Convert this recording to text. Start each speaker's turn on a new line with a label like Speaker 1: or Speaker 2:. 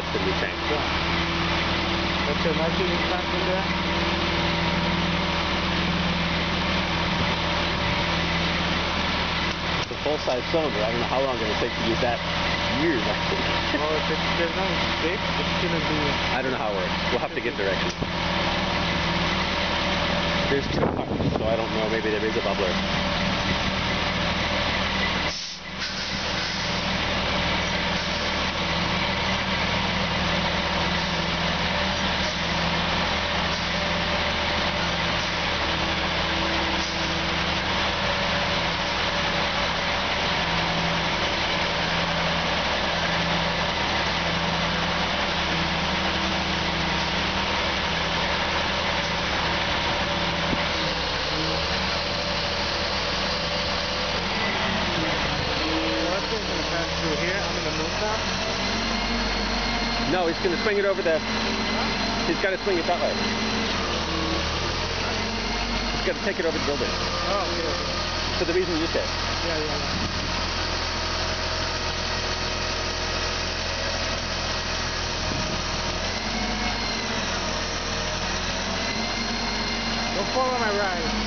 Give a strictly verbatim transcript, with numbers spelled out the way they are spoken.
Speaker 1: to be changed.
Speaker 2: Yeah. That's your nitrogen tank in there.
Speaker 1: It's a full-size cylinder. I don't know how long it's going to take to use that. Years, I think.
Speaker 2: Well, if it's, there's no stick, it's going to be...
Speaker 1: I don't know how it works. We'll have to get directions. There's two parts, so I don't know. Maybe there is a bubbler.
Speaker 2: Through here, I'm going to move now.
Speaker 1: No, he's going to swing it over the... He's got to swing it that way. He's got to take it over the building.
Speaker 2: Oh, okay, okay.
Speaker 1: For the reason you said.
Speaker 2: Yeah, yeah, yeah. Don't follow my ride.